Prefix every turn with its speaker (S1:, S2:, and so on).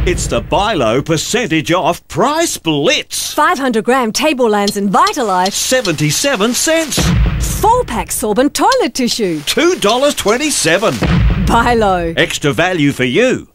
S1: It's the Bilo percentage off price blitz.
S2: 500-gram table lands and Vitalife.
S1: 77 cents.
S2: 4-pack sorbent toilet tissue.
S1: $2.27.
S2: Bilo.
S1: Extra value for you.